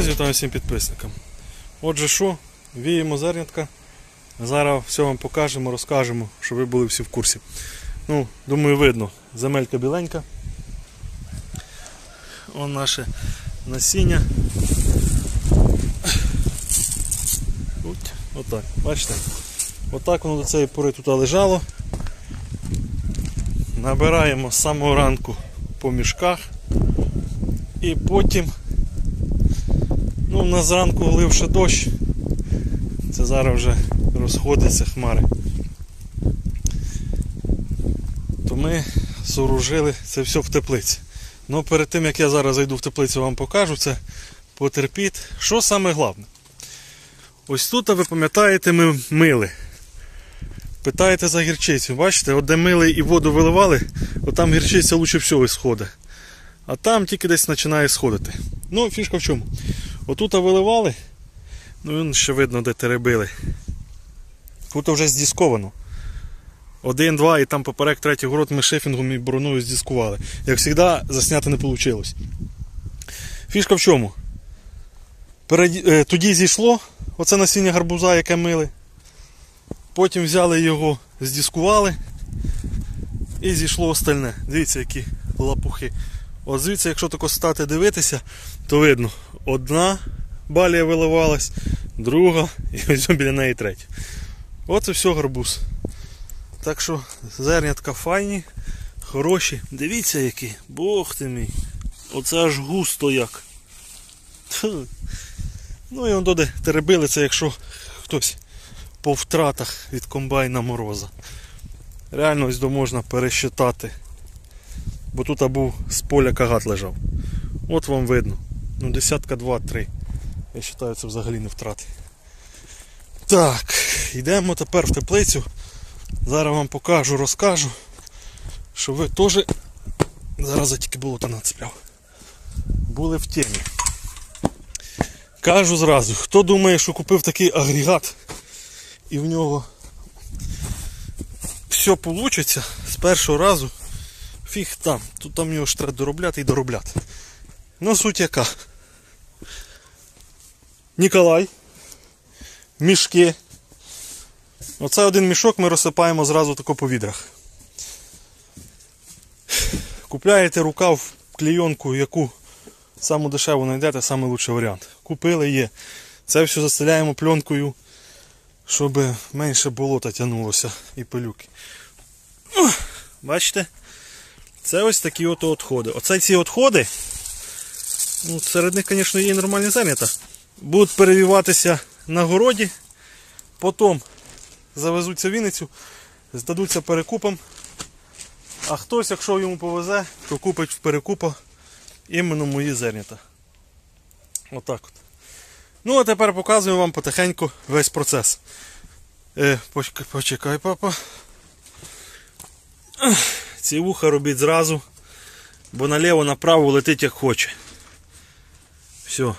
Друзі, вітаю всім підписникам. Отже, що, віємо зернятка. Зараз все вам покажемо, розкажемо, щоб ви були всі в курсі. Ну, думаю, видно, земелька біленька. Вон наше насіння. Отак, бачите? Отак воно до цієї пори тут лежало. Набираємо з самого ранку по мішках. І потім, ну, на зранку лив ще дощ. Це зараз вже розходяться хмари. То ми сооружили це все в теплиці. Ну, перед тим, як я зараз зайду в теплицю, вам покажу це, потерпіть. Що саме головне? Ось тут, ви пам'ятаєте, ми мили. Питаєте за гірчицю. Бачите, от де мили і воду виливали, от там гірчиця лучше всього сходить. А там тільки десь починає сходити. Ну, фішка в чому? Отут виливали, ну, ще видно, де теребили. Тут вже здісковано. 1, 2 і там поперек третій город ми шифінгом і бороною здіскували. Як завжди, засняти не вийшло. Фішка в чому? Тоді зійшло оце насіння гарбуза, яке мили. Потім взяли його, здіскували і зійшло остальне. Дивіться, які лапухи. От звідси, якщо тако стати дивитися, то видно, одна балія виливалась, друга і ось біля неї третя. Оце все гарбуз. Так що зернятка файні, хороші. Дивіться які, бог ти мій. Оце аж густо як. Ну і он де теребили, це якщо хтось по втратах від комбайна мороза. Реально ось можна пересчитати. Бо тут був з поля кагат лежав. От вам видно. Ну, десятка, 2-3. Я вважаю, це взагалі не втрати. Так, йдемо тепер в теплицю. Зараз вам покажу, розкажу, що ви теж, зараз я тільки болото нацепляв, були в темі. Кажу зразу, хто думає, що купив такий агрегат і в нього все вийде з першого разу, фіг там. Тут там його ж треба доробляти і доробляти. Ну, суть яка. Ніколай, мішки. Оце один мішок ми розсипаємо зразу тако по відрах. Купляєте рукав, клейонку, яку саму дешеву знайдете, самий лучший варіант. Купили, є. Це все застеляємо пленкою, щоб менше болота тягнулося і пилюки. Бачите? Це ось такі от відходи. Оце ці відходи, ну, серед них, звісно, є нормальні зернята, будуть перевіватися на городі, потім завезуться в Вінницю, здадуться перекупам, а хтось, якщо йому повезе, то купить в перекупа іменно мої зернята. Отак от. Ну, а тепер показую вам потихеньку весь процес. Почекай, папа. Ці вуха робіть зразу, бо наліво-направо летить як хоче. Все.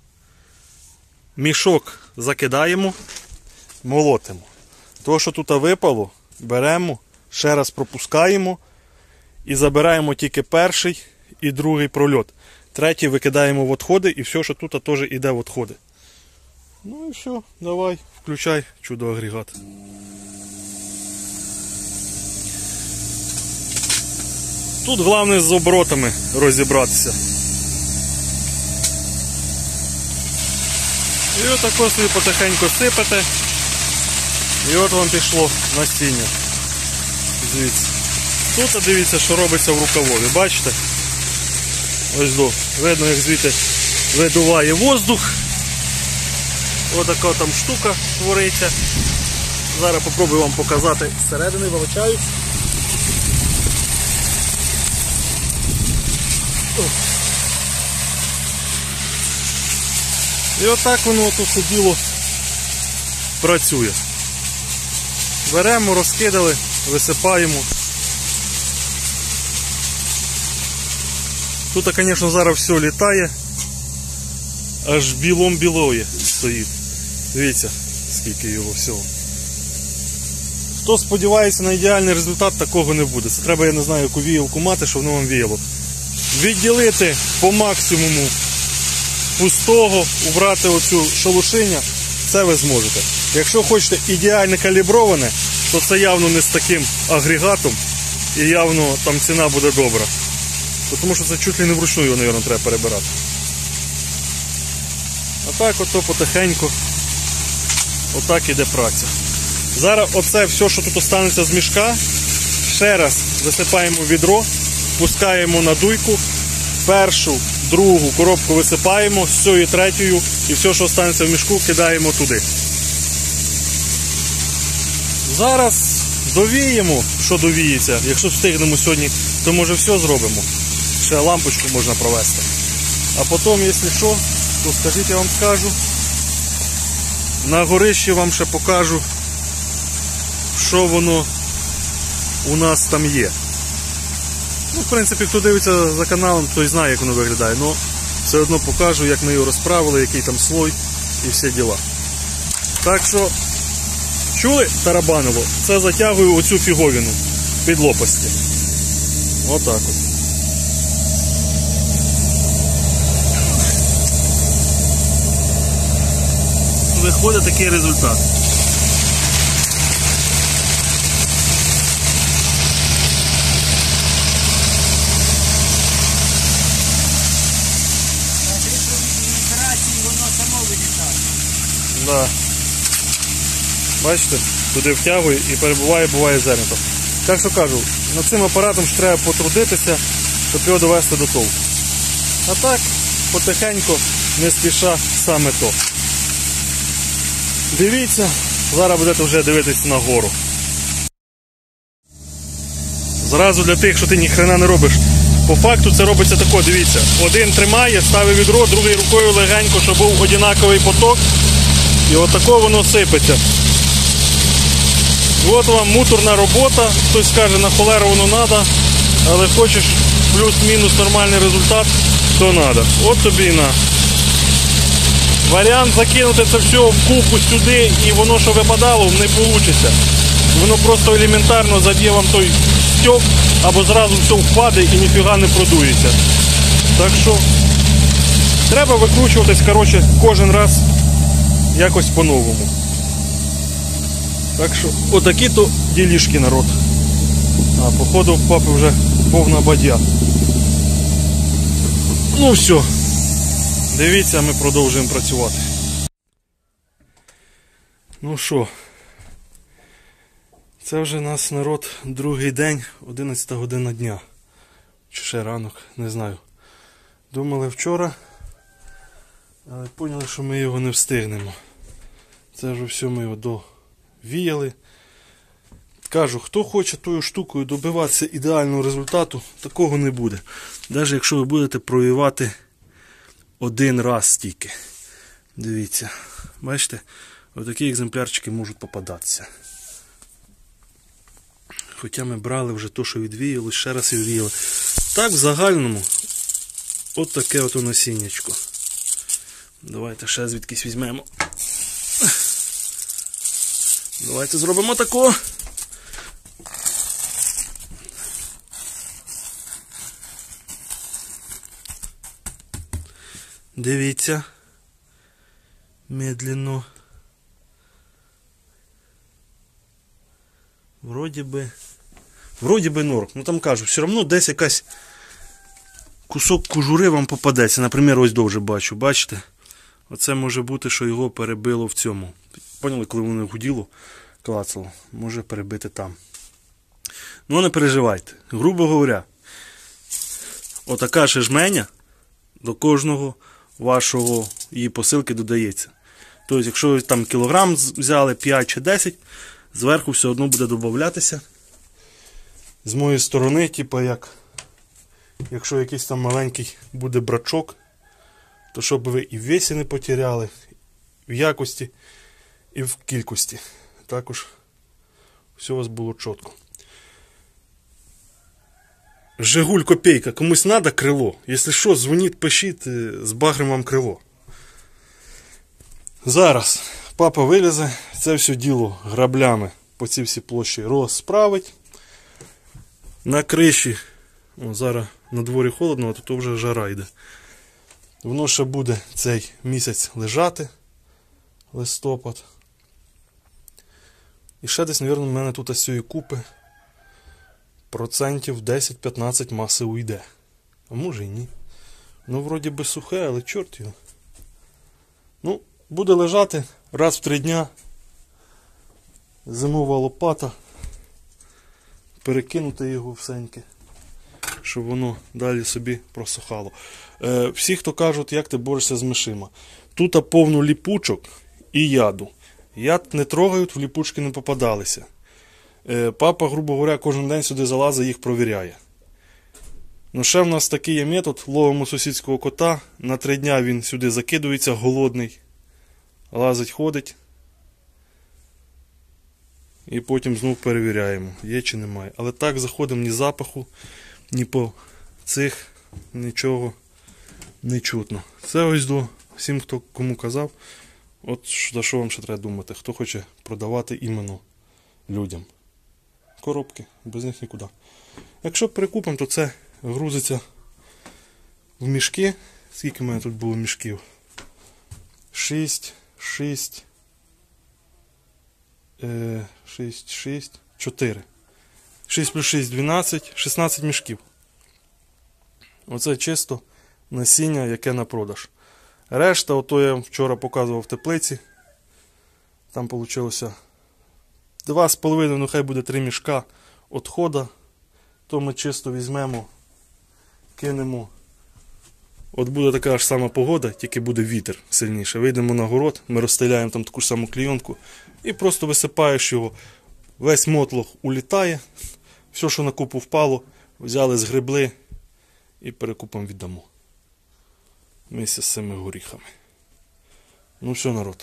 Мішок закидаємо, молотимо. То, що тут випало, беремо, ще раз пропускаємо і забираємо тільки перший і другий прольот. Третій викидаємо в відходи і все, що тут теж йде в відходи. Ну і все, давай, включай чудо-агрегат. Тут головне з оборотами розібратися. І отако собі потихеньку сипете. І от вам пішло насіння. Звідси. Тут дивіться, що робиться в рукавові. Бачите? Ось до. Видно, як звідти видуває воздух. Ось така там штука твориться. Зараз спробую вам показати зсередини, вилучаюсь. І отак воно тут все діло працює. Беремо, розкидали, висипаємо. Тут, звісно, зараз все літає, аж білом-білоє стоїть. Дивіться, скільки його всього. Хто сподівається на ідеальний результат, такого не буде. Це треба, я не знаю, яку віялку мати, щоб воно вам віяло. Відділити по максимуму пустого, убрати оцю шелушиння, це ви зможете. Якщо хочете ідеально каліброване, то це явно не з таким агрегатом і явно там ціна буде добра. Тому що це чуть ли не вручну його, мабуть, треба перебирати. А так ото потихеньку, отак іде праця. Зараз оце все, що тут останеться з мішка, ще раз висипаємо в відро, пускаємо на дуйку, першу, другу коробку висипаємо, з цією третьою, і все, що останеться в мішку, кидаємо туди. Зараз довіємо, що довіється. Якщо встигнемо сьогодні, то може все зробимо. Ще лампочку можна провести. А потім, якщо що, то скажіть, я вам скажу. На горищі вам ще покажу, що воно у нас там є. Ну, в принципі, хто дивиться за каналом, той знає, як воно виглядає. Но все одно покажу, як ми його розправили, який там слой і всі діла. Так що, чули тарабаново? Це затягую оцю фіговину під лопасті. Отак от. Виходить такий результат. Да. Бачите, туди втягує і перебуває, буває зернято. Так що кажу, над цим апаратом ж треба потрудитися, щоб його довести до толку. А так, потихеньку, не спіша саме то. Дивіться, зараз будете вже дивитися на гору. Зразу для тих, що ти ніхрена не робиш. По факту це робиться тако, дивіться. Один тримає, ставить відро, другою рукою легенько, щоб був однаковий поток. І отако воно сипеться. І от вам муторна робота. Хтось скаже, на холеру воно треба, але хочеш плюс-мінус нормальний результат, то треба. От тобі і на. Варіант закинути це все в купу сюди і воно, що випадало, не вийде. Воно просто елементарно заб'є вам той стьок, або зразу все впаде і ніфіга не продується. Так що треба викручуватись, коротше, кожен раз якось по-новому. Так що отакі то ділішки, народ. А походу в папи вже повна бадья. Ну все. Дивіться, ми продовжуємо працювати. Ну що, це вже нас, народ, другий день, 11 година дня. Чи ще ранок, не знаю. Думали вчора, але поняли, що ми його не встигнемо. Це вже все ми його довіяли. Кажу, хто хоче тою штукою добиватися ідеального результату, такого не буде. Навіть якщо ви будете провівати один раз тільки. Дивіться, бачите, отакі екземплярчики можуть попадатися. Хоча ми брали вже то, що відвіяли, ще раз і відвіяли. Так, в загальному, от таке ото насіннячко. Давайте ще звідкись візьмемо. Давайте зробимо тако. Дивіться. Медленно. Вроді би норм. Ну там кажу, все одно десь якась кусок кожури вам попадеться. Наприклад, ось довже бачу. Бачите? Оце може бути, що його перебило в цьому. Поняли, коли воно гуділо, клацало. Може перебити там. Ну не переживайте. Грубо говоря, отака ще жменя до кожного вашого її посилки додається. Тобто, якщо ви там кілограм взяли, 5 чи 10, зверху все одно буде додатися. З моєї сторони, типу як, якщо якийсь там маленький буде брачок, то щоб ви і в весі не потеряли, в якості, і в кількості. Також все у вас було чітко. Жигуль копійка. Комусь треба крило. Якщо що, дзвоніть, пишіть, збагримо вам крило. Зараз папа вилізе, це все діло граблями по цій всій площі розправить. На криші, о, зараз на дворі холодно, а тут вже жара йде. Воно ще буде цей місяць лежати, листопад. І ще десь, мабуть, в мене тут з цієї купи процентів 10-15 маси уйде. А може і ні. Ну, вроді би сухе, але чорт його. Ну, буде лежати раз в 3 дня. Зимова лопата. Перекинути його всеньке, щоб воно далі собі просухало. Всі, хто кажуть, як ти борешся з мишима. Тут повно ліпучок і яду. Яд не трогають, в ліпучки не попадалися. Папа, грубо говоря, кожен день сюди залазить, їх провіряє. Ну ще в нас такий є метод, ловимо сусідського кота, на 3 дня він сюди закидується, голодний, лазить, ходить. І потім знов перевіряємо, є чи немає. Але так заходимо, ні запаху, ні по цих, нічого не чутно. Це ось до всім, хто кому казав. От за що вам ще треба думати, хто хоче продавати іменно людям. Коробки, без них нікуди. Якщо перекупимо, то це грузиться в мішки. Скільки в мене тут було мішків? 6, 4. 6 плюс 6, 12, 16 мішків. Оце чисто насіння, яке на продаж. Решта, ото я вчора показував в теплиці. Там вийшло 2,5, ну хай буде 3 мішка відходу. То ми чисто візьмемо, кинемо. От буде така ж сама погода, тільки буде вітер сильніше. Вийдемо на город, ми розстеляємо там таку ж саму клійонку і просто висипаєш його. Весь мотлох улітає, все, що на купу впало, взяли, згребли і перекупом віддамо. Місце з цими горіхами. Ну все, народ.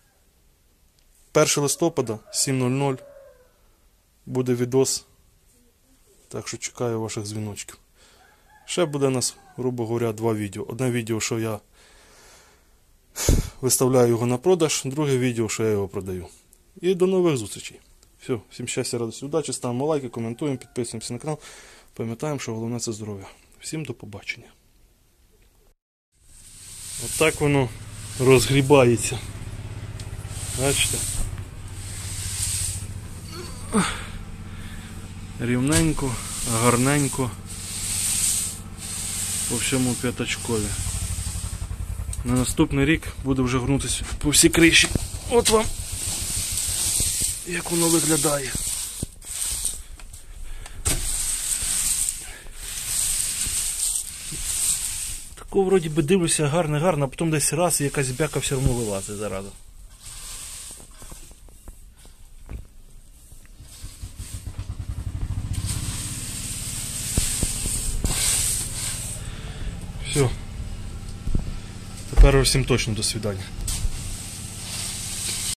1 листопада, 7:00 буде відос. Так що чекаю ваших дзвіночків. Ще буде у нас, грубо говоря, 2 відео. Одне відео, що я виставляю його на продаж, друге відео, що я його продаю. І до нових зустрічей. Все, всім щастя, радості, удачі, ставимо лайки, коментуємо, підписуємося на канал. Пам'ятаємо, що головне це здоров'я. Всім до побачення. Отак воно розгрібається. Бачите? Рівненько, гарненько. По всьому п'ятачкові. На наступний рік буде вже гнутися по всій криші. От вам, як воно виглядає. Тако вроді би дивлюся гарно, а потім десь раз і якась бяка все одно вилазить зараза. Все. Тепер всім точно до свидання.